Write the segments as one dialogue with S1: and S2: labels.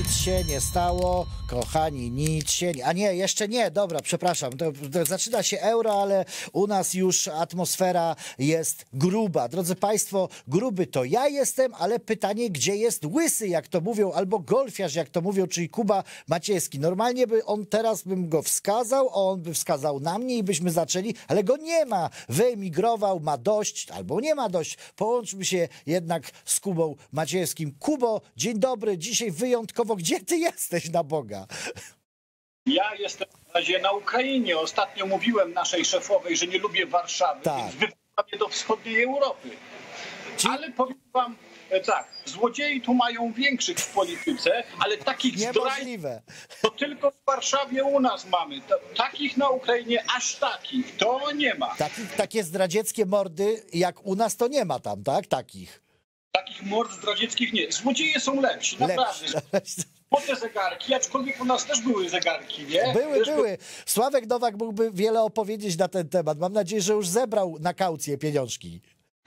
S1: Nic się nie stało, kochani, nic się nie... A nie, jeszcze nie, dobra, przepraszam. To zaczyna się euro, ale u nas już atmosfera jest gruba. Drodzy Państwo, gruby to ja jestem, ale pytanie, gdzie jest łysy, jak to mówią, albo golfiarz, jak to mówią, czyli Kuba Maciejski. Normalnie by on teraz bym go wskazał, a on by wskazał na mnie i byśmy zaczęli, ale go nie ma. Wyemigrował, ma dość, albo nie ma dość. Połączmy się jednak z Kubą Maciejskim. Kubo, dzień dobry, dzisiaj wyjątkowo. Gdzie ty jesteś, na Boga?
S2: Ja jestem w razie na Ukrainie. Ostatnio mówiłem naszej szefowej, że nie lubię Warszawy,
S1: Tak.
S2: więc wypływam do wschodniej Europy. Ale powiem wam tak, złodziei tu mają większych w polityce, ale takich zdrajców
S1: Niemożliwe.
S2: to tylko w Warszawie u nas mamy. Takich na Ukrainie, aż takich, to nie ma.
S1: Takie zdradzieckie mordy, jak u nas, to nie ma tam, tak? Takich.
S2: Takich mord zdradzieckich nie. Złodzieje są lepsi, naprawdę. Po te zegarki, aczkolwiek u nas też były zegarki, nie?
S1: Były. Sławek Nowak mógłby wiele opowiedzieć na ten temat. Mam nadzieję, że już zebrał na kaucję pieniążki.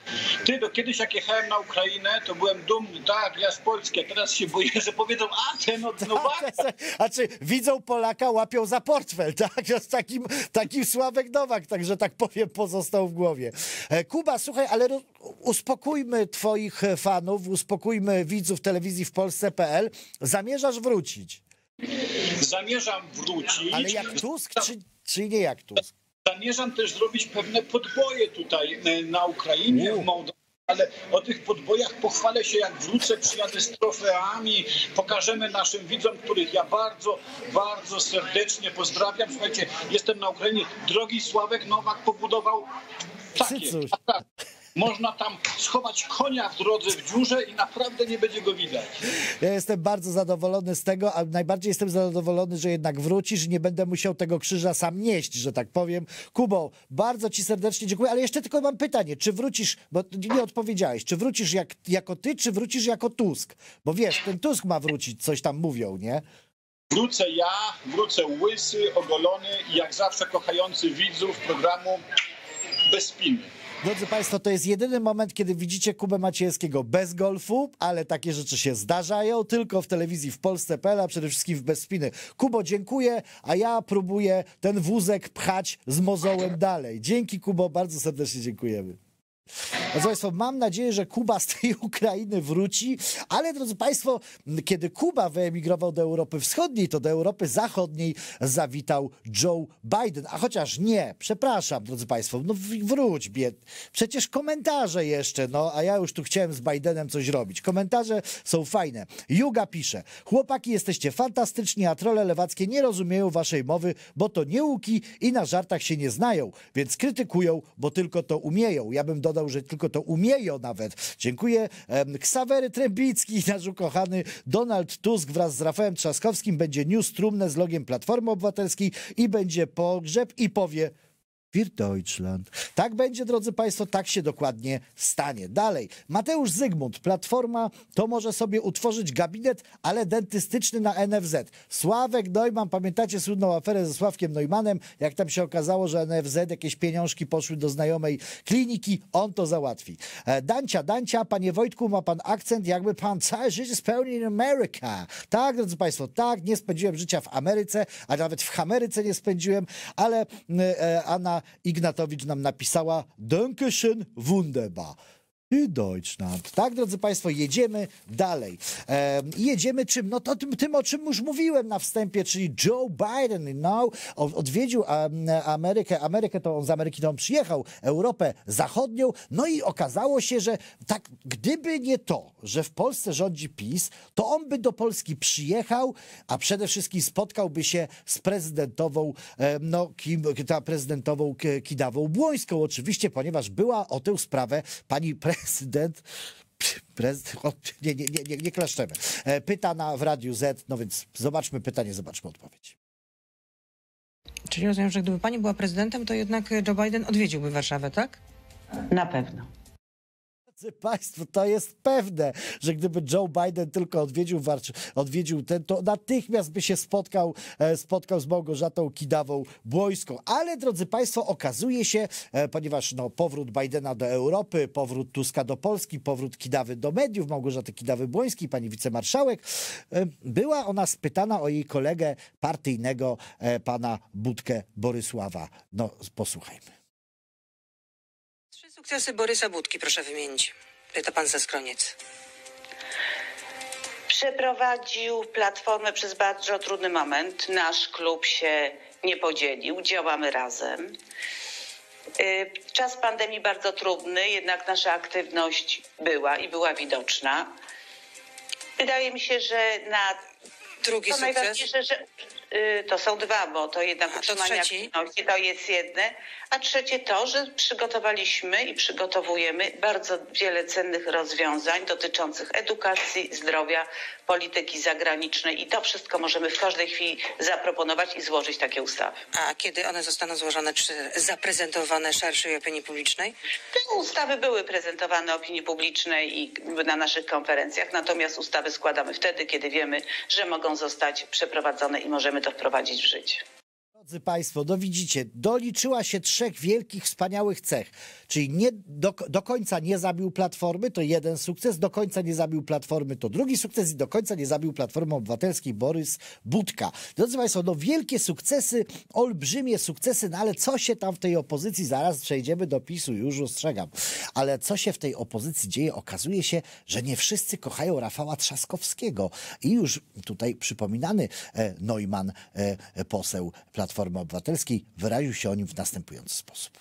S2: Kiedyś jak jechałem na Ukrainę, to byłem dumny, tak, ja z Polski, a teraz się boję, że powiedzą, a ten od Nowaka.
S1: A czy widzą Polaka, łapią za portfel, tak? Takim Sławek Nowak, także tak powiem, pozostał w głowie. Kuba, słuchaj, ale uspokójmy twoich fanów, uspokójmy widzów telewizji w Polsce.pl. Zamierzasz wrócić?
S2: Zamierzam wrócić.
S1: Ale jak Tusk, czy nie jak Tusk?
S2: Zamierzam też zrobić pewne podboje tutaj na Ukrainie, w Mołdawii, ale o tych podbojach pochwalę się, jak wrócę, przyjadę z trofeami, pokażemy naszym widzom, których ja bardzo, bardzo serdecznie pozdrawiam. Słuchajcie, jestem na Ukrainie. Drogi Sławek Nowak pobudował takie. Można tam schować konia w drodze w dziurze i naprawdę nie będzie go widać.
S1: Ja jestem bardzo zadowolony z tego, a najbardziej jestem zadowolony, że jednak wrócisz i nie będę musiał tego krzyża sam nieść, że tak powiem. Kubo, bardzo ci serdecznie dziękuję, ale jeszcze tylko mam pytanie, czy wrócisz, bo nie odpowiedziałeś, czy wrócisz jako ty, czy wrócisz jako Tusk? Bo wiesz, ten Tusk ma wrócić, coś tam mówią, nie?
S2: Wrócę ja, wrócę łysy, ogolony i jak zawsze kochający widzów programu bez spiny.
S1: Drodzy Państwo, to jest jedyny moment, kiedy widzicie Kubę Maciejskiego bez golfu, ale takie rzeczy się zdarzają tylko w telewizji w Polsce.pl, a przede wszystkim w Bez Spiny. Kubo, dziękuję, a ja próbuję ten wózek pchać z mozołem dalej. Dzięki, Kubo, bardzo serdecznie dziękujemy. Drodzy Państwo, mam nadzieję, że Kuba z tej Ukrainy wróci, ale drodzy Państwo, kiedy Kuba wyemigrował do Europy Wschodniej, to do Europy Zachodniej zawitał Joe Biden. A chociaż nie, przepraszam, drodzy Państwo, no wróć, przecież komentarze jeszcze, no a ja już tu chciałem z Bidenem coś robić. Komentarze są fajne. Juga pisze, chłopaki jesteście fantastyczni, a trolle lewackie nie rozumieją waszej mowy, bo to nieuki i na żartach się nie znają, więc krytykują, bo tylko to umieją. Ja bym dodał, że tylko to umieją nawet. Dziękuję. Ksawery Trębicki, nasz ukochany Donald Tusk wraz z Rafałem Trzaskowskim będzie news trumnę z logiem Platformy Obywatelskiej i będzie pogrzeb i powie Wir Deutschland. Tak będzie, drodzy Państwo, tak się dokładnie stanie. Dalej. Mateusz Zygmunt. Platforma to może sobie utworzyć gabinet, ale dentystyczny na NFZ. Sławek Neumann, pamiętacie słynną aferę ze Sławkiem Neumannem? Jak tam się okazało, że NFZ jakieś pieniążki poszły do znajomej kliniki, on to załatwi. Dancia, panie Wojtku, ma pan akcent, jakby pan całe życie spełnił in America. Tak, drodzy Państwo, tak, nie spędziłem życia w Ameryce, a nawet w Ameryce nie spędziłem, ale Anna Ignatowicz nam napisała Dankeschön, wunderbar. Deutschland. Tak, drodzy Państwo, jedziemy dalej. Jedziemy czym? No to tym, o czym już mówiłem na wstępie, czyli Joe Biden odwiedził Amerykę, to on z Ameryki to on przyjechał, Europę Zachodnią, no i okazało się, że tak, gdyby nie to, że w Polsce rządzi PiS, to on by do Polski przyjechał, a przede wszystkim spotkałby się z prezydentową, prezydentową Kidawą-Błońską oczywiście, ponieważ była o tę sprawę pani prezydent, nie klaszczemy. Pyta w Radiu Z, no więc zobaczmy pytanie, zobaczmy odpowiedź.
S3: Czyli rozumiem, że gdyby pani była prezydentem, to jednak Joe Biden odwiedziłby Warszawę, tak?
S4: Na pewno.
S1: Państwo, to jest pewne, że gdyby Joe Biden tylko odwiedził ten, to natychmiast by się spotkał z Małgorzatą Kidawą-Błońską. Ale, drodzy Państwo, okazuje się, ponieważ powrót Bidena do Europy, powrót Tuska do Polski, powrót Kidawy do mediów, Małgorzaty Kidawy-Błońskiej, pani wicemarszałek, była ona spytana o jej kolegę partyjnego, pana Budkę Borysława. No, posłuchajmy.
S3: 3 sukcesy Borysa Budki proszę wymienić. Pyta pan ze Skroniec.
S4: Przeprowadził Platformę przez bardzo trudny moment. Nasz klub się nie podzielił, działamy razem. Czas pandemii bardzo trudny, jednak nasza aktywność była widoczna. Wydaje mi się, że
S3: Drugi
S4: to
S3: sukces.
S4: najważniejsze, że to są dwa, bo to jednak utrzymanie aktywności to jest jedne, a trzecie to, że przygotowaliśmy i przygotowujemy bardzo wiele cennych rozwiązań dotyczących edukacji, zdrowia, polityki zagranicznej i to wszystko możemy w każdej chwili zaproponować i złożyć takie ustawy.
S3: A kiedy one zostaną złożone, czy zaprezentowane szerszej opinii publicznej?
S4: Te ustawy były prezentowane opinii publicznej i na naszych konferencjach, natomiast ustawy składamy wtedy, kiedy wiemy, że mogą zostać przeprowadzone i możemy to wprowadzić w życie.
S1: Drodzy Państwo, no widzicie, doliczyła się 3 wielkich, wspaniałych cech. Czyli nie, do końca nie zabił Platformy, to jeden sukces, do końca nie zabił Platformy, to drugi sukces i do końca nie zabił Platformy Obywatelskiej Borys Budka. Drodzy Państwo, no wielkie sukcesy, olbrzymie sukcesy, no ale co się tam w tej opozycji, zaraz przejdziemy do PiS-u, już ostrzegam, ale co się w tej opozycji dzieje? Okazuje się, że nie wszyscy kochają Rafała Trzaskowskiego. I już tutaj przypominany Neumann, poseł Platformy Obywatelskiej, wyraził się o nim w następujący sposób.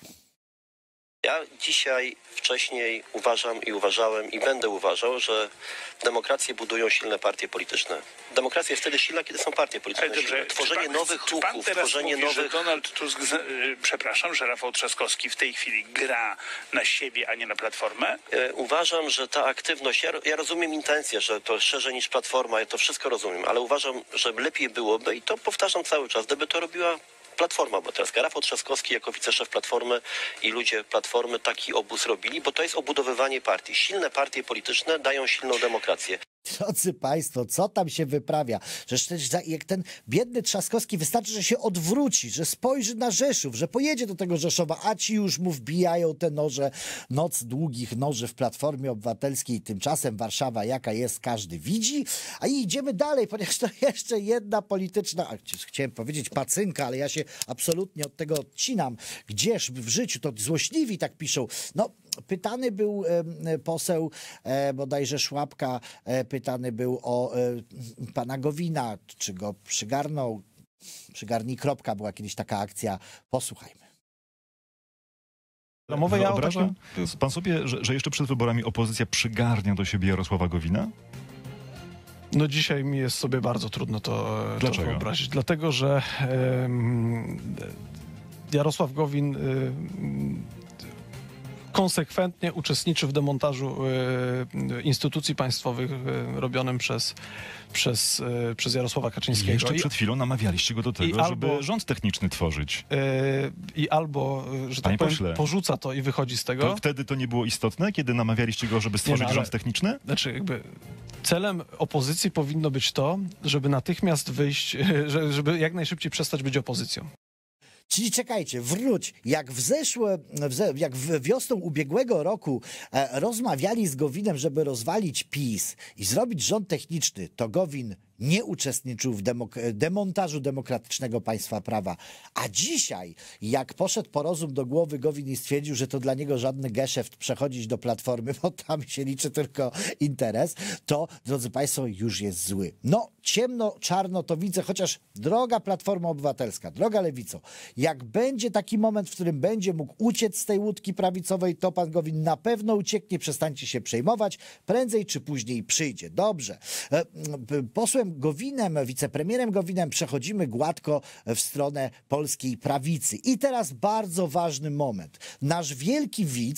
S5: Ja dzisiaj, wcześniej uważałem i będę uważał, że demokrację budują silne partie polityczne. Demokracja jest wtedy silna, kiedy są partie polityczne.
S6: Ale dobrze,
S5: Tworzenie nowych ruchów, tworzenie
S6: mówi,
S5: nowych...
S6: że Donald Tusk, przepraszam, że Rafał Trzaskowski w tej chwili gra na siebie, a nie na Platformę?
S5: Uważam, że ta aktywność, ja rozumiem intencję, że to szerzej niż Platforma, ja to wszystko rozumiem, ale uważam, że lepiej byłoby, i to powtarzam cały czas, gdyby to robiła Platforma Obywatelska. Rafał Trzaskowski jako wiceszef Platformy i ludzie Platformy taki obóz robili, bo to jest obudowywanie partii. Silne partie polityczne dają silną demokrację.
S1: Drodzy Państwo, co tam się wyprawia? Przecież jak ten biedny Trzaskowski wystarczy, że się odwróci, że spojrzy na Rzeszów, że pojedzie do tego Rzeszowa, a ci już mu wbijają te noże, noc długich noży w Platformie Obywatelskiej. Tymczasem Warszawa jaka jest, każdy widzi. A i idziemy dalej, ponieważ to jeszcze jedna polityczna, chciałem powiedzieć pacynka, ale ja się absolutnie od tego odcinam. Gdzież w życiu, to złośliwi tak piszą. No, pytany był poseł bodajże Szłapka, pytany był o pana Gowina, czy go przygarnął. Przygarnij kropka, była kiedyś taka akcja. Posłuchajmy.
S7: Wyobraża pan sobie, że jeszcze przed wyborami opozycja przygarnia do siebie Jarosława Gowina?
S8: No dzisiaj mi jest sobie bardzo trudno to wyobrazić. Dlatego, że Jarosław Gowin konsekwentnie uczestniczy w demontażu instytucji państwowych robionym przez Jarosława Kaczyńskiego.
S7: Jeszcze przed chwilą namawialiście go do tego, żeby rząd techniczny tworzyć.
S8: I albo, że tak powiem, porzuca to i wychodzi z tego.
S7: To wtedy to nie było istotne, kiedy namawialiście go, żeby stworzyć rząd techniczny?
S8: Znaczy jakby celem opozycji powinno być to, żeby natychmiast wyjść, żeby jak najszybciej przestać być opozycją.
S1: Czyli czekajcie, wróć. Jak wiosną ubiegłego roku rozmawiali z Gowinem, żeby rozwalić PiS i zrobić rząd techniczny, to Gowin nie uczestniczył w demontażu demokratycznego państwa prawa. A dzisiaj, jak poszedł po rozum do głowy Gowin i stwierdził, że to dla niego żadny geszeft przechodzić do Platformy, bo tam się liczy tylko interes, to, drodzy Państwo, już jest zły. No, ciemno, czarno to widzę, chociaż droga Platforma Obywatelska, droga Lewico, jak będzie taki moment, w którym będzie mógł uciec z tej łódki prawicowej, to pan Gowin na pewno ucieknie, przestańcie się przejmować, prędzej czy później przyjdzie. Dobrze. Posłem Gowinem, wicepremierem Gowinem przechodzimy gładko w stronę polskiej prawicy. I teraz bardzo ważny moment. Nasz wielki widz,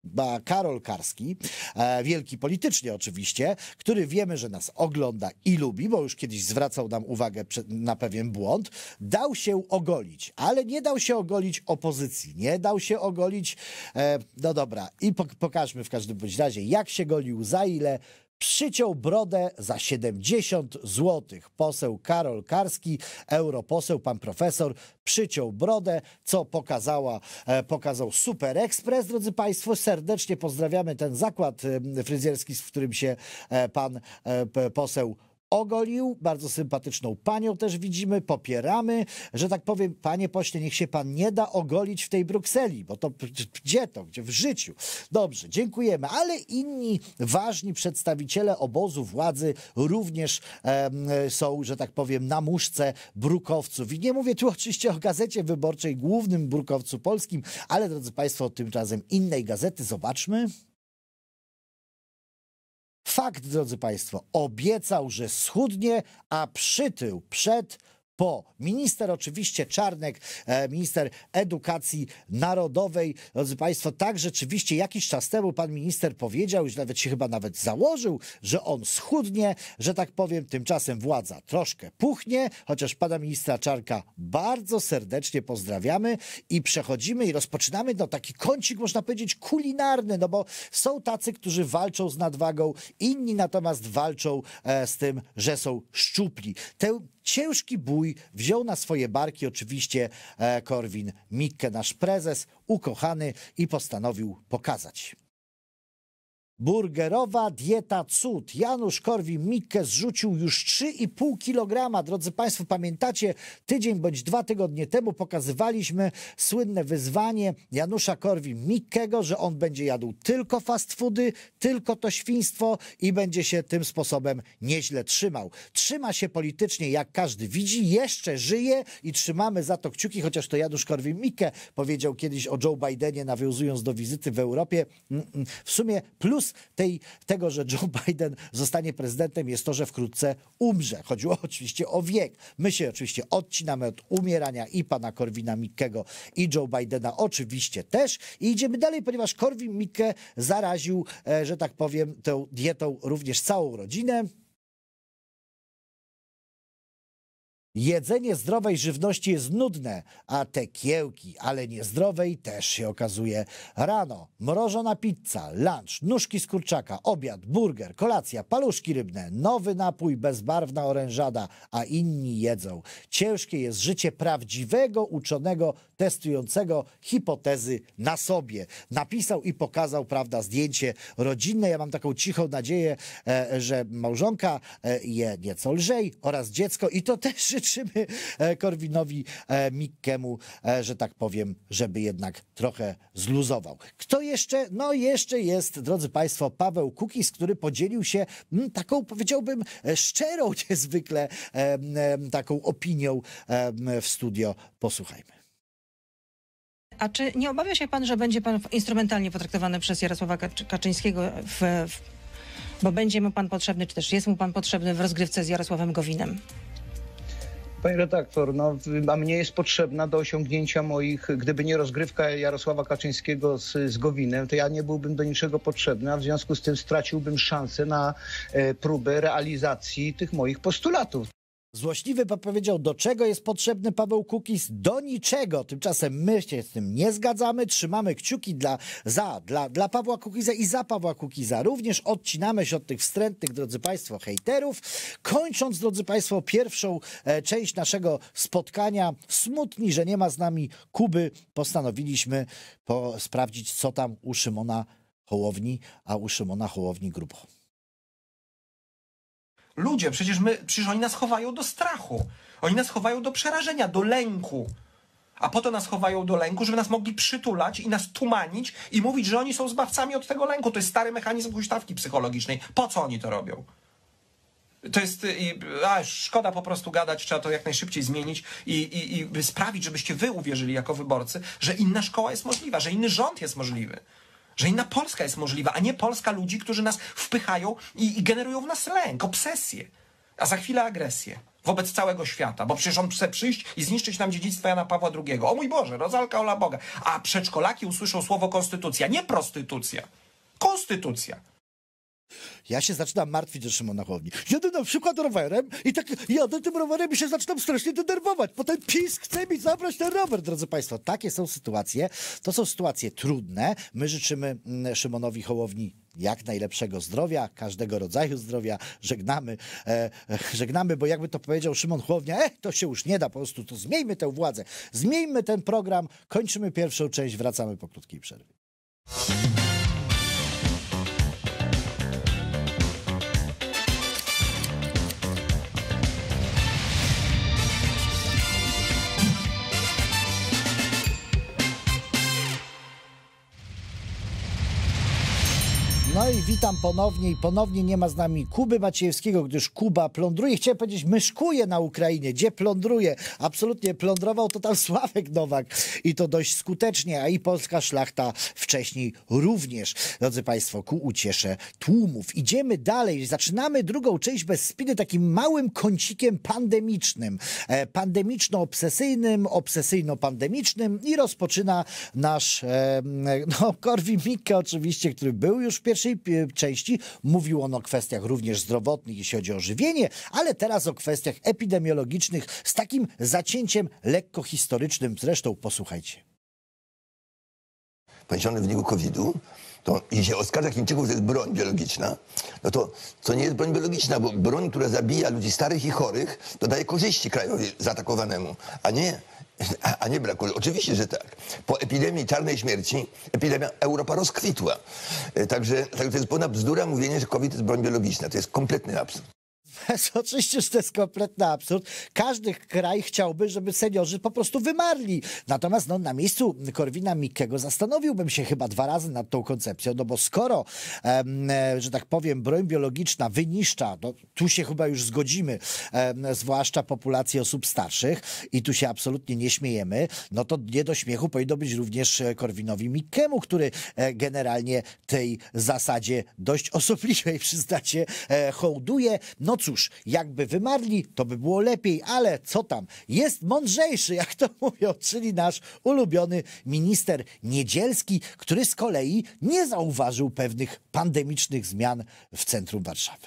S1: Karol Karski, wielki politycznie oczywiście, który wiemy, że nas ogląda i lubi, bo już kiedyś zwracał nam uwagę na pewien błąd, dał się ogolić, ale nie dał się ogolić opozycji, nie dał się ogolić, no dobra, i pokażmy w każdym bądź razie, jak się golił, za ile. Przyciął brodę za 70 zł. Poseł Karol Karski, europoseł, pan profesor, przyciął brodę, co pokazał Super Express. Drodzy Państwo, serdecznie pozdrawiamy ten zakład fryzjerski, w którym się pan poseł ogolił. Bardzo sympatyczną panią też widzimy, popieramy, że tak powiem, panie pośle, niech się pan nie da ogolić w tej Brukseli, bo to gdzie w życiu. Dobrze, dziękujemy, ale inni ważni przedstawiciele obozu władzy również są, że tak powiem, na muszce brukowców. I nie mówię tu oczywiście o Gazecie Wyborczej, głównym brukowcu polskim, ale drodzy Państwo, tymczasem innej gazety. Zobaczmy. Fakt, drodzy Państwo, obiecał, że schudnie, a przytył po. Minister oczywiście Czarnek, minister edukacji narodowej. Drodzy Państwo, tak rzeczywiście jakiś czas temu pan minister powiedział, już nawet się chyba założył, że on schudnie, że tak powiem, tymczasem władza troszkę puchnie, chociaż pana ministra Czarnka bardzo serdecznie pozdrawiamy i przechodzimy i rozpoczynamy taki kącik, można powiedzieć, kulinarny, no bo są tacy, którzy walczą z nadwagą, inni natomiast walczą z tym, że są szczupli. Ciężki bój wziął na swoje barki oczywiście Korwin-Mikke, nasz prezes, ukochany, i postanowił pokazać. Burgerowa dieta cud. Janusz Korwin-Mikke zrzucił już 3,5 kg. Drodzy Państwo, pamiętacie, tydzień bądź 2 tygodnie temu pokazywaliśmy słynne wyzwanie Janusza Korwin-Mikkego, że on będzie jadł tylko fast foody, tylko to świństwo i będzie się tym sposobem nieźle trzymał. Trzyma się politycznie, jak każdy widzi, jeszcze żyje i trzymamy za to kciuki, chociaż to Janusz Korwin-Mikke powiedział kiedyś o Joe Bidenie, nawiązując do wizyty w Europie. W sumie plus tego, że Joe Biden zostanie prezydentem, jest to, że wkrótce umrze. Chodziło oczywiście o wiek. My się oczywiście odcinamy od umierania i pana Korwina-Mikkego, i Joe Bidena oczywiście też. I idziemy dalej, ponieważ Korwin-Mikke zaraził, że tak powiem, tą dietą również całą rodzinę. Jedzenie zdrowej żywności jest nudne, a te kiełki, ale niezdrowej, też się okazuje rano. Mrożona pizza, lunch, nóżki z kurczaka, obiad, burger, kolacja, paluszki rybne, nowy napój, bezbarwna orężada, a inni jedzą. Ciężkie jest życie prawdziwego uczonego testującego hipotezy na sobie. Napisał i pokazał, prawda, zdjęcie rodzinne. Ja mam taką cichą nadzieję, że małżonka je nieco lżej oraz dziecko, i to też życzymy Korwinowi Mikkemu, że tak powiem, żeby jednak trochę zluzował. Kto jeszcze? No jeszcze jest, drodzy Państwo, Paweł Kukiz, który podzielił się taką, powiedziałbym, szczerą niezwykle taką opinią w studio. Posłuchajmy.
S3: A czy nie obawia się pan, że będzie pan instrumentalnie potraktowany przez Jarosława Kaczyńskiego, bo będzie mu pan potrzebny, czy też jest mu pan potrzebny w rozgrywce z Jarosławem Gowinem?
S9: Panie redaktor, a mnie jest potrzebna do osiągnięcia moich, gdyby nie rozgrywka Jarosława Kaczyńskiego z Gowinem, to ja nie byłbym do niczego potrzebny, a w związku z tym straciłbym szansę na próbę realizacji tych moich postulatów.
S1: Złośliwy powiedział, do czego jest potrzebny Paweł Kukiz? Do niczego. Tymczasem my się z tym nie zgadzamy. Trzymamy kciuki dla Pawła Kukiza i za Pawła Kukiza. Również odcinamy się od tych wstrętnych, drodzy Państwo, hejterów. Kończąc, drodzy Państwo, pierwszą część naszego spotkania, smutni, że nie ma z nami Kuby, postanowiliśmy sprawdzić, co tam u Szymona Hołowni, a u Szymona Hołowni grubo.
S10: Ludzie, przecież oni nas chowają do strachu. Oni nas chowają do przerażenia, do lęku. A po to nas chowają do lęku, żeby nas mogli przytulać i nas tumanić i mówić, że oni są zbawcami od tego lęku. To jest stary mechanizm huśtawki psychologicznej. Po co oni to robią? To jest... szkoda po prostu gadać, trzeba to jak najszybciej zmienić i sprawić, żebyście wy uwierzyli jako wyborcy, że inna szkoła jest możliwa, że inny rząd jest możliwy. Że inna Polska jest możliwa, a nie Polska ludzi, którzy nas wpychają i generują w nas lęk, obsesję, a za chwilę agresję. wobec całego świata, bo przecież on chce przyjść i zniszczyć nam dziedzictwo Jana Pawła II. O mój Boże, rozalka ola Boga. A przedszkolaki usłyszą słowo konstytucja, nie prostytucja. Konstytucja.
S1: Ja się zaczynam martwić, że Szymona Hołowni. Jadę na przykład rowerem i tak jadę tym rowerem i się zaczynam strasznie denerwować. Potem PiS chce mi zabrać ten rower, drodzy państwo. Takie są sytuacje. To są sytuacje trudne. My życzymy Szymonowi Hołowni jak najlepszego zdrowia, każdego rodzaju zdrowia. Żegnamy, bo jakby to powiedział Szymon Hołownia, to się już nie da, po prostu to zmieńmy tę władzę, zmieńmy ten program, kończymy pierwszą część, wracamy po krótkiej przerwie. No i witam ponownie i ponownie nie ma z nami Kuby Maciejewskiego, gdyż Kuba plądruje, chciałem powiedzieć myszkuje na Ukrainie, gdzie plądruje, absolutnie plądrował to tam Sławek Nowak i to dość skutecznie, a i polska szlachta wcześniej również, drodzy państwo, ku uciesze tłumów. Idziemy dalej, zaczynamy drugą część Bez Spiny takim małym kącikiem pandemicznym, pandemiczno-obsesyjnym, obsesyjno-pandemicznym i rozpoczyna nasz Korwin-Mikke oczywiście, który był już w pierwszej części, mówił on o kwestiach również zdrowotnych, jeśli chodzi o żywienie, ale teraz o kwestiach epidemiologicznych z takim zacięciem lekko historycznym. Zresztą posłuchajcie.
S11: Poniesiony w wyniku COVID-u, to jeśli się oskarża Chińczyków, że to jest broń biologiczna, no to nie jest broń biologiczna, bo broń, która zabija ludzi starych i chorych, to daje korzyści krajowi zaatakowanemu, a nie brak. Oczywiście, że tak. Po epidemii czarnej śmierci epidemia Europa rozkwitła. Także to jest pełna bzdura mówienie, że COVID jest broń biologiczna. To jest kompletny absurd.
S1: Oczywiście, że to jest kompletny absurd. Każdy kraj chciałby, żeby seniorzy po prostu wymarli. Natomiast na miejscu Korwina-Mikkego zastanowiłbym się chyba 2 razy nad tą koncepcją, no bo skoro, że tak powiem, broń biologiczna wyniszcza, tu się chyba już zgodzimy, zwłaszcza populację osób starszych i tu się absolutnie nie śmiejemy, no to nie do śmiechu powinno być również Korwinowi Mikkemu, który generalnie tej zasadzie dość osobliwej, przyznacie, hołduje. No cóż, jakby wymarli, to by było lepiej, ale co tam, jest mądrzejszy, jak to mówią, czyli nasz ulubiony minister Niedzielski, który z kolei nie zauważył pewnych pandemicznych zmian w centrum Warszawy.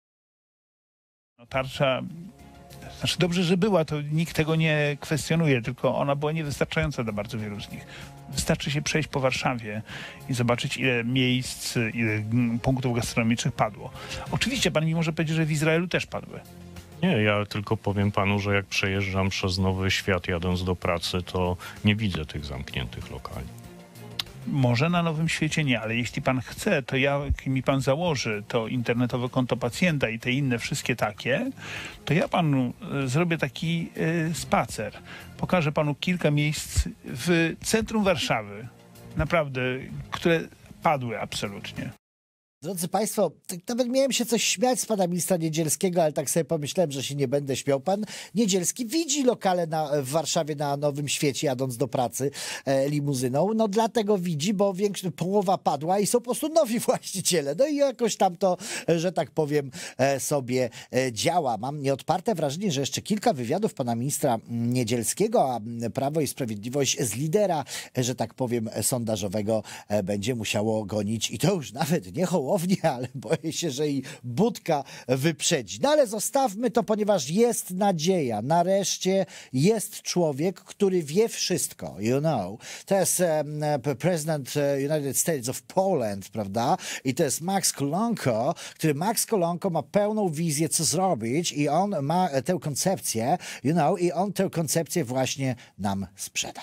S6: Tarcza, znaczy dobrze, że była, to nikt tego nie kwestionuje, tylko ona była niewystarczająca dla bardzo wielu z nich. Wystarczy się przejść po Warszawie i zobaczyć, ile miejsc, ile punktów gastronomicznych padło. Oczywiście pan mi może powiedzieć, że w Izraelu też padły.
S12: Nie, ja tylko powiem panu, że jak przejeżdżam przez Nowy Świat jadąc do pracy, to nie widzę tych zamkniętych lokali.
S6: Może na Nowym Świecie nie, ale jeśli pan chce, to jak mi pan założy to internetowe konto pacjenta i te inne wszystkie takie, to ja panu zrobię taki spacer. Pokażę panu kilka miejsc w centrum Warszawy, naprawdę, które padły absolutnie.
S1: Drodzy państwo, nawet miałem się coś śmiać z pana ministra Niedzielskiego, ale tak sobie pomyślałem, że się nie będę śmiał. Pan Niedzielski widzi lokale w Warszawie na Nowym Świecie, jadąc do pracy limuzyną. No dlatego widzi, bo połowa padła i są po prostu nowi właściciele. No i jakoś tam to, że tak powiem, sobie działa. Mam nieodparte wrażenie, że jeszcze kilka wywiadów pana ministra Niedzielskiego, a Prawo i Sprawiedliwość z lidera, że tak powiem, sondażowego będzie musiało gonić i to już nawet nie Hołownię, ale boję się, że i Budka wyprzedzi. No ale zostawmy to, ponieważ jest nadzieja. Nareszcie jest człowiek, który wie wszystko, you know. To jest prezydent United States of Poland, prawda? I to jest Max Kolonko, Max Kolonko ma pełną wizję, co zrobić i on ma tę koncepcję, you know, i on tę koncepcję właśnie nam sprzeda.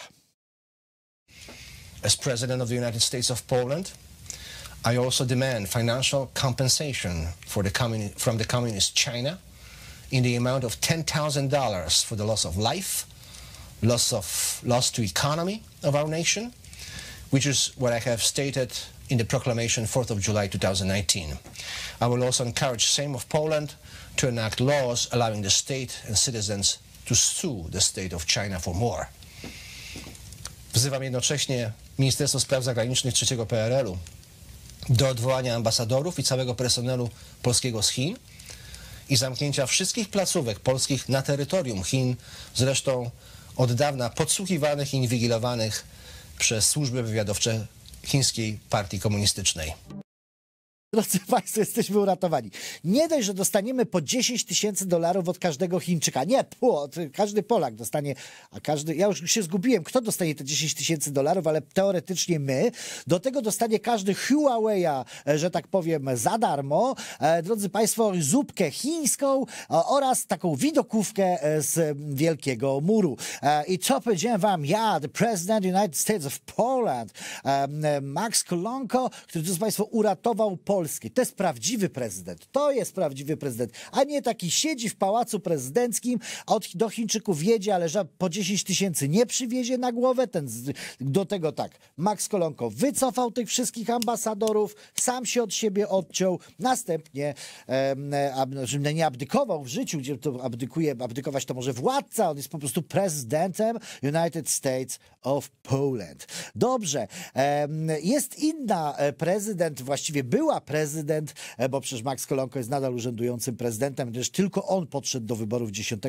S13: As President of the United States of Poland, I also demand financial compensation from the communist China in the amount of $10,000 for the loss of life, loss to economy of our nation, which is what I have stated in the proclamation 4th of July 2019. I will also encourage Sejm of Poland to enact laws allowing the state and citizens to sue the state of China for more. Wzywam jednocześnie Ministerstwo Spraw Zagranicznych III PRL-u do odwołania ambasadorów i całego personelu polskiego z Chin i zamknięcia wszystkich placówek polskich na terytorium Chin, zresztą od dawna podsłuchiwanych i inwigilowanych przez służby wywiadowcze chińskiej partii komunistycznej.
S1: Drodzy Państwo, jesteśmy uratowani. Nie dość, że dostaniemy po $10 000 od każdego Chińczyka. Nie, każdy Polak dostanie, a każdy, ja już się zgubiłem, kto dostanie te $10 000, ale teoretycznie my. Do tego dostanie każdy Huawei'a, że tak powiem, za darmo. Drodzy Państwo, zupkę chińską oraz taką widokówkę z Wielkiego Muru. I co powiedziałem wam, ja, the President United States of Poland, Max Kolonko, który, drodzy Państwo, uratował Polskę. To jest prawdziwy prezydent. To jest prawdziwy prezydent. A nie taki siedzi w pałacu prezydenckim, a do Chińczyków jedzie, ale po 10 000 nie przywiezie na głowę. Do tego tak, Max Kolonko wycofał tych wszystkich ambasadorów, sam się od siebie odciął, następnie nie abdykował w życiu, gdzie to abdykować to może władca, on jest po prostu prezydentem United States of Poland. Dobrze, jest inna prezydent, właściwie była prezydent, bo przecież Max Kolonko jest nadal urzędującym prezydentem, gdyż tylko on podszedł do wyborów 10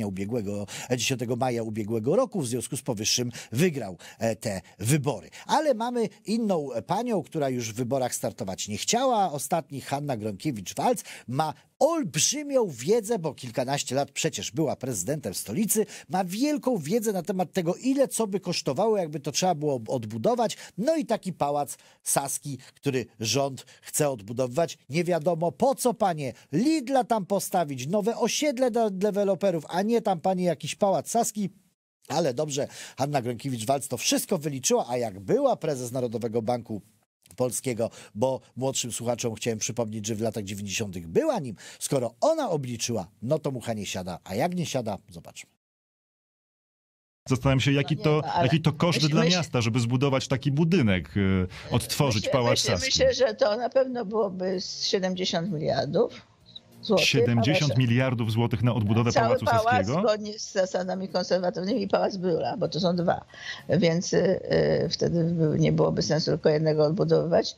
S1: maja ubiegłego roku, w związku z powyższym wygrał te wybory. Ale mamy inną panią, która już w wyborach startować nie chciała. Ostatni, Hanna Gronkiewicz-Waltz, ma olbrzymią wiedzę, bo kilkanaście lat przecież była prezydentem stolicy, ma wielką wiedzę na temat tego, ile co by kosztowało, jakby to trzeba było odbudować. No i taki pałac Saski, który rząd chce odbudowywać. Nie wiadomo po co, panie, Lidla tam postawić, nowe osiedle dla deweloperów, a nie tam, panie, jakiś pałac Saski. Ale dobrze, Hanna Gronkiewicz-Waltz to wszystko wyliczyła, a jak była prezes Narodowego Banku Polskiego, bo młodszym słuchaczom chciałem przypomnieć, że w latach 90. była nim. Skoro ona obliczyła, no to mucha nie siada, a jak nie siada, zobaczmy.
S7: Zastanawiam się, jaki to koszt dla miasta, żeby zbudować taki budynek, odtworzyć Pałac Saski.
S14: Myślę, że to na pewno byłoby 70 miliardów złotych.
S7: 70 miliardów złotych na odbudowę Pałacu Saskiego?
S14: Cały pałac, zgodnie z zasadami konserwatywnymi, i Pałac Brühla, bo to są dwa. Więc wtedy nie byłoby sensu tylko jednego odbudowywać.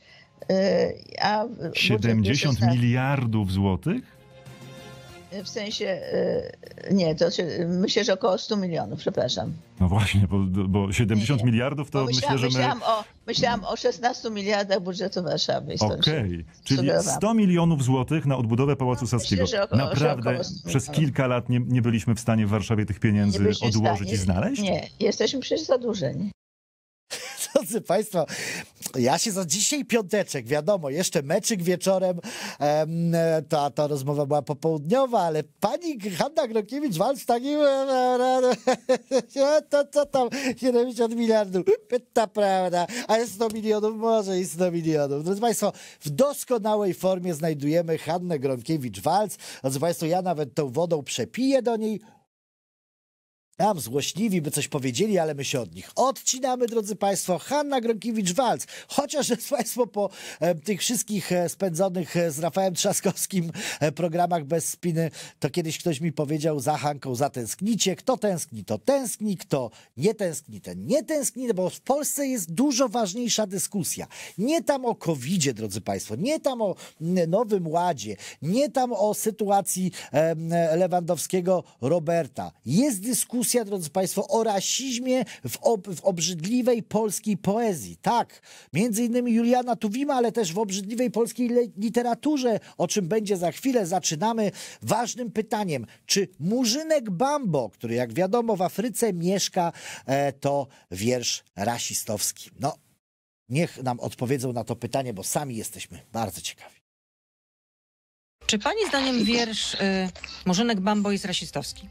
S7: 70 miliardów złotych?
S14: W sensie, nie, to myślę, że około 100 milionów, przepraszam.
S7: No właśnie, bo 70 miliardów to myślę, że
S14: Myślałam o 16 miliardach budżetu Warszawy.
S7: Okej, czyli 100 milionów złotych na odbudowę Pałacu Saskiego.
S14: Myślę,
S7: naprawdę przez kilka lat nie byliśmy w stanie w Warszawie tych pieniędzy odłożyć i znaleźć?
S14: Nie, jesteśmy przecież zadłużeni.
S1: Drodzy Państwo, ja się za dzisiaj piąteczek, wiadomo, jeszcze meczyk wieczorem, ta rozmowa była popołudniowa, ale pani Hanna Gronkiewicz-Waltz takim, to co tam, 70 miliardów, pyta prawda, a jest 100 milionów, może i 100 milionów. Drodzy Państwo, w doskonałej formie znajdujemy Hannę Gronkiewicz-Waltz. Drodzy Państwo, ja nawet tą wodą przepiję do niej. Tam złośliwi by coś powiedzieli, ale my się od nich odcinamy, drodzy Państwo. Hanna Gronkiewicz-Waltz, chociaż Państwo po tych wszystkich spędzonych z Rafałem Trzaskowskim programach bez spiny, to kiedyś ktoś mi powiedział, za Hanką zatęsknicie. Kto tęskni, to tęskni, kto nie tęskni, ten nie tęskni, bo w Polsce jest dużo ważniejsza dyskusja. Nie tam o COVID-zie, drodzy Państwo, nie tam o Nowym Ładzie, nie tam o sytuacji Lewandowskiego Roberta. Jest dyskusja, drodzy Państwo, o rasizmie w obrzydliwej polskiej poezji. Tak, między innymi Juliana Tuwima, ale też w obrzydliwej polskiej literaturze, o czym będzie za chwilę. Zaczynamy ważnym pytaniem. Czy Murzynek Bambo, który jak wiadomo w Afryce mieszka, to wiersz rasistowski? No, niech nam odpowiedzą na to pytanie, bo sami jesteśmy bardzo ciekawi.
S3: Czy pani zdaniem wiersz Murzynek Bambo jest rasistowski?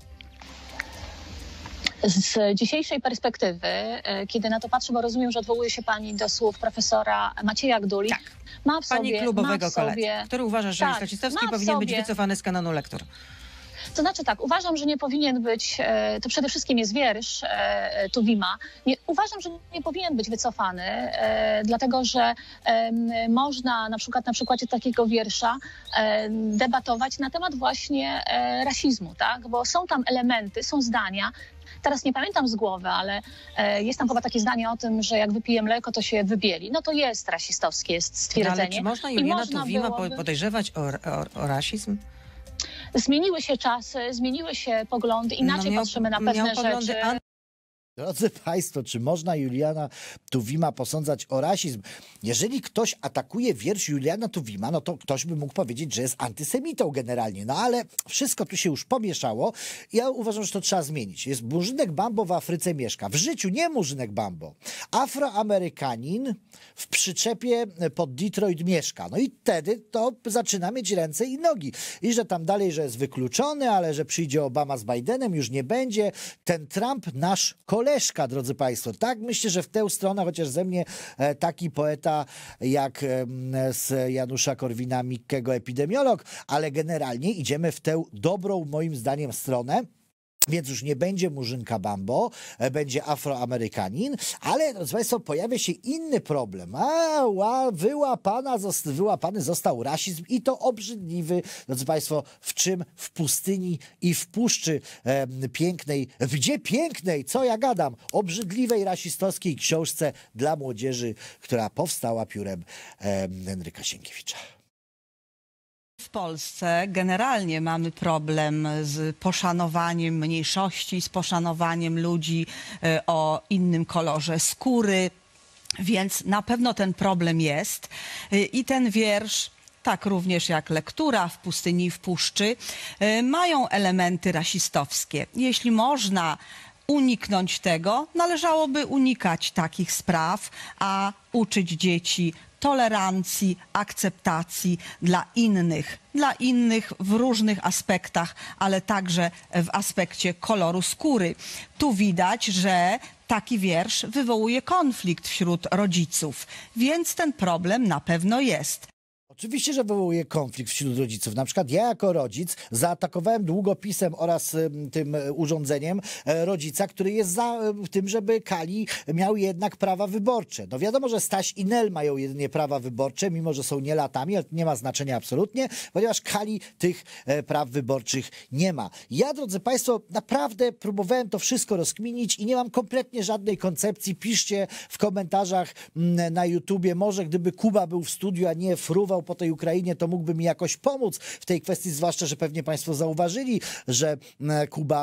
S15: Z dzisiejszej perspektywy, kiedy na to patrzę, bo rozumiem, że odwołuje się pani do słów profesora Macieja Gduli.
S3: Tak.
S15: Ma w sobie,
S3: pani klubowego kolegi, który uważa, że jest rasistowski i powinien być wycofany z kanonu lektur.
S15: To znaczy tak, uważam, że nie powinien być, to przede wszystkim jest wiersz Tuwima, uważam, że nie powinien być wycofany, dlatego że można na przykładzie takiego wiersza debatować na temat właśnie rasizmu, tak? Bo są tam elementy, są zdania. Teraz nie pamiętam z głowy, ale jest tam chyba takie zdanie o tym, że jak wypije mleko, to się wybieli. No to jest rasistowskie, jest stwierdzenie.
S3: No, ale czy można Juliana Tuwima podejrzewać o rasizm?
S15: zmieniły się czasy, zmieniły się poglądy, inaczej patrzymy na pewne rzeczy.
S1: Drodzy Państwo, czy można Juliana Tuwima posądzać o rasizm? Jeżeli ktoś atakuje wiersz Juliana Tuwima, no to ktoś by mógł powiedzieć, że jest antysemitą generalnie. No ale wszystko tu się już pomieszało. Ja uważam, że to trzeba zmienić. Jest Murzynek Bambo w Afryce mieszka. W życiu nie Murzynek Bambo. Afroamerykanin w przyczepie pod Detroit mieszka. No i wtedy to zaczyna mieć ręce i nogi. I że tam dalej, że jest wykluczony, ale że przyjdzie Obama z Bidenem, już nie będzie. Ten Trump nasz kolega. Drodzy Państwo, tak myślę, że w tę stronę, chociaż ze mnie taki poeta jak z Janusza Korwina-Mikkego epidemiolog, ale generalnie idziemy w tę dobrą moim zdaniem stronę. Więc już nie będzie Murzynka Bambo, będzie Afroamerykanin, ale, drodzy Państwo, pojawia się inny problem. Wyłapany został rasizm i to obrzydliwy, drodzy Państwo, w czym? W pustyni i w puszczy pięknej. Gdzie pięknej? Co ja gadam? Obrzydliwej rasistowskiej książce dla młodzieży, która powstała piórem Henryka Sienkiewicza.
S16: W Polsce generalnie mamy problem z poszanowaniem mniejszości, z poszanowaniem ludzi o innym kolorze skóry, więc na pewno ten problem jest. I ten wiersz, tak również jak lektura w pustyni i w puszczy, mają elementy rasistowskie. Jeśli można uniknąć tego, należałoby unikać takich spraw, a uczyć dzieci tolerancji, akceptacji dla innych w różnych aspektach, ale także w aspekcie koloru skóry. Tu widać, że taki wiersz wywołuje konflikt wśród rodziców, więc ten problem na pewno jest.
S1: Oczywiście, że wywołuje konflikt wśród rodziców. Na przykład ja jako rodzic zaatakowałem długopisem oraz tym urządzeniem rodzica, który jest za tym, żeby Kali miał jednak prawa wyborcze. No wiadomo, że Staś i Nel mają jedynie prawa wyborcze, mimo że są nielatami, ale to nie ma znaczenia absolutnie, ponieważ Kali tych praw wyborczych nie ma. Ja, drodzy Państwo, naprawdę próbowałem to wszystko rozkminić i nie mam kompletnie żadnej koncepcji. Piszcie w komentarzach na YouTubie, może gdyby Kuba był w studiu, a nie fruwał po tej Ukrainie, to mógłby mi jakoś pomóc w tej kwestii, zwłaszcza, że pewnie Państwo zauważyli, że Kuba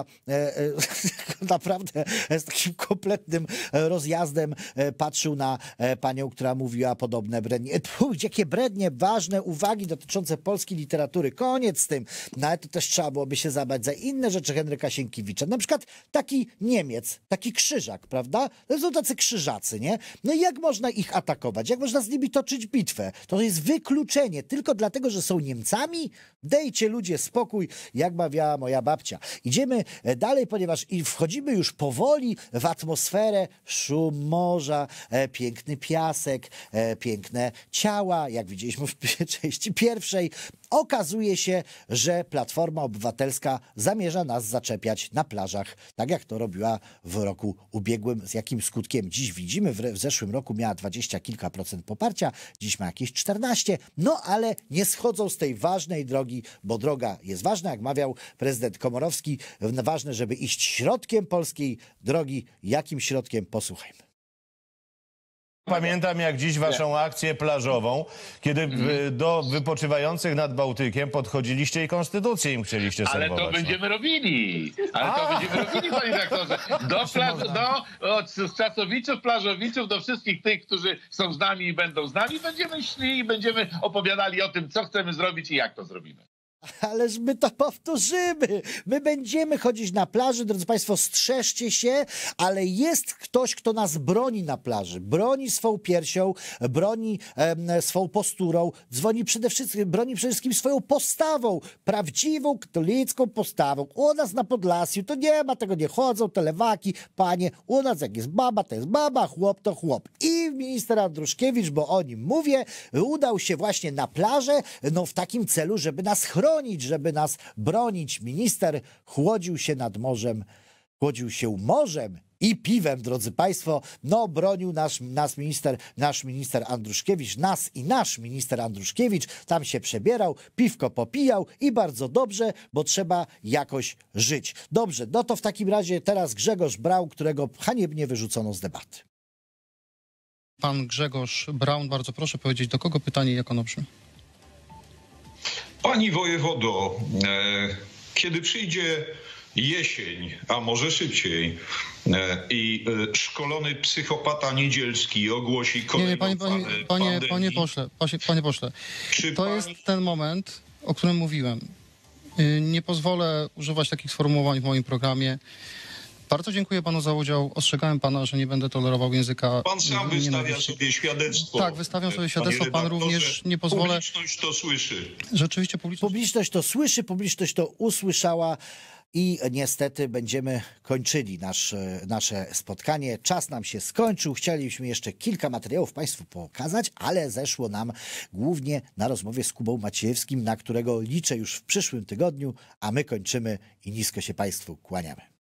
S1: naprawdę z takim kompletnym rozjazdem patrzył na panią, która mówiła podobne brednie. Jakie brednie, ważne uwagi dotyczące polskiej literatury. Koniec z tym. No ale to też trzeba byłoby się zabrać za inne rzeczy Henryka Sienkiewicza. Na przykład taki Niemiec, taki krzyżak, prawda? To są tacy krzyżacy, nie? No i jak można ich atakować? Jak można z nimi toczyć bitwę? To jest wykluczenie. Tylko dlatego, że są Niemcami? Dejcie ludzie spokój, jak mawiała moja babcia. Idziemy dalej, ponieważ wchodzimy już powoli w atmosferę, szum morza, piękny piasek, piękne ciała, jak widzieliśmy w części pierwszej. Okazuje się, że Platforma Obywatelska zamierza nas zaczepiać na plażach, tak jak to robiła w roku ubiegłym. Z jakim skutkiem dziś widzimy? W zeszłym roku miała 20 kilka procent poparcia, dziś ma jakieś 14%. No ale nie schodzą z tej ważnej drogi, bo droga jest ważna, jak mawiał prezydent Komorowski. Ważne, żeby iść środkiem polskiej drogi. Jakim środkiem? Posłuchajmy.
S17: Pamiętam jak dziś waszą akcję plażową, kiedy do wypoczywających nad Bałtykiem podchodziliście i konstytucję im chcieliście serwować.
S18: Ale to będziemy robili. Będziemy robili, panie redaktorze. Od Czasowiczów, plażowiczów, do wszystkich tych, którzy są z nami i będą z nami, będziemy szli i będziemy opowiadali o tym, co chcemy zrobić i jak to zrobimy.
S1: Ależ my to powtórzymy. My będziemy chodzić na plaży, drodzy Państwo, strzeżcie się, ale jest ktoś, kto nas broni na plaży. Broni swą piersią, broni swą posturą, broni przede wszystkim swoją postawą, prawdziwą katolicką postawą. U nas na Podlasiu to nie ma tego, nie chodzą te lewaki. Panie, u nas jak jest baba, to jest baba, chłop to chłop. I minister Andruszkiewicz, bo o nim mówię, udał się właśnie na plażę, no w takim celu, żeby nas chronić, żeby nas bronić. Minister chłodził się nad morzem, chłodził się morzem i piwem, drodzy Państwo. No, bronił nasz minister Andruszkiewicz, nasz minister Andruszkiewicz. Tam się przebierał, piwko popijał i bardzo dobrze, bo trzeba jakoś żyć. Dobrze, no to w takim razie teraz Grzegorz Braun, którego haniebnie wyrzucono z debaty.
S19: Pan Grzegorz Braun, bardzo proszę powiedzieć, do kogo pytanie i jak ono brzmi? Pani wojewodo, kiedy przyjdzie jesień, a może szybciej, i szkolony psychopata Niedzielski ogłosi kolejną
S20: panie pośle, to jest ten moment, o którym mówiłem. Nie pozwolę używać takich sformułowań w moim programie. Bardzo dziękuję panu za udział. Ostrzegałem pana, że nie będę tolerował języka.
S19: Pan sam wystawia sobie świadectwo.
S20: Tak, wystawiam sobie świadectwo. Pan również nie pozwolę.
S19: Publiczność to słyszy.
S20: Rzeczywiście
S1: publiczność to słyszy, publiczność to usłyszała. I niestety będziemy kończyli nasze spotkanie. Czas nam się skończył. Chcieliśmy jeszcze kilka materiałów Państwu pokazać, ale zeszło nam głównie na rozmowie z Kubą Maciejewskim, na którego liczę już w przyszłym tygodniu, a my kończymy i nisko się Państwu kłaniamy.